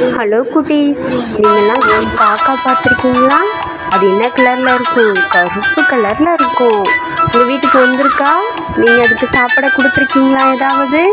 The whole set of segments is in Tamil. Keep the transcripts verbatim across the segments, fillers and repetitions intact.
ஹலோ குட்டீஸ், நீங்கள்லாம் காக்கா பார்த்துருக்கீங்களா? அது என்ன கலரில் இருக்கும்? கருப்பு கலரில் இருக்கும். உங்கள் வீட்டுக்கு வந்திருக்கா? நீங்கள் அதுக்கு சாப்பிட கொடுத்துருக்கீங்களா ஏதாவது?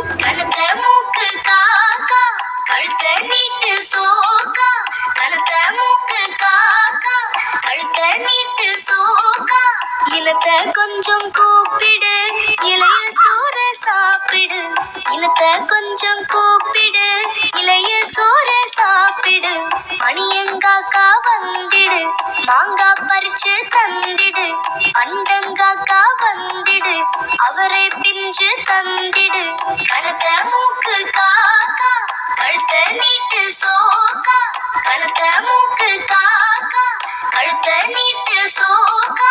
இலத்த கொஞ்சம் கூப்பிடு, இலையில் சோறு சாப்பிடு. இலத்த கொஞ்சம் கூப்பிடு, இலையில் சோறு சாப்பிடு. மணியங்காக்கா வந்திடு, மாங்கா பறிச்சு தந்திடு. அண்டங்காக்கா வந்திடு, அவரை பிஞ்சு தந்திடு. கலத்த மூக்கு காக்கா, கழுத்த நீட்டு சோக்கா. கலத்த மூக்கு காக்கா, கழுத்த நீட்டு சோக்கா.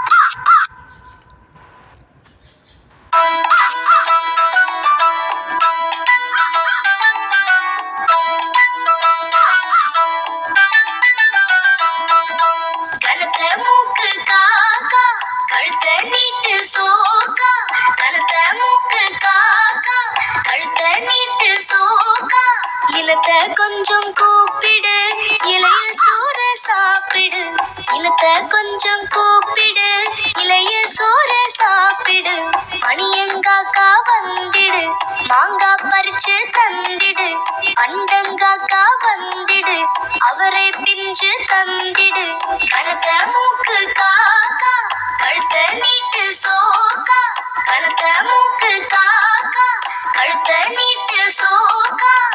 கலத்த மூக்கு காக்கா, கழுத்த நீட்டு சோக்கா. கலத்த மூக்கு காக்கா, கழுத்த நீட்டு சோக்கா. இலத்த கொஞ்சம் கூப்பிடு, இலையில் சோறு சாப்பிடு. இலத்த கொஞ்சம் கூப்பிடு, இலையில் சோறு சாப்பிடு. மணியங்காக்கா வந்திடு, மாங்கா பறிச்சு தந்திடு. அண்டங்காக்கா வந்திடு, அவரை பிஞ்சு தந்திடு. கலத்த மூக்கு காக்கா, கழுத்த நீட்டு சோக்கா. கலத்த மூக்கு காக்கா, கழுத்த நீட்டு சோக்கா.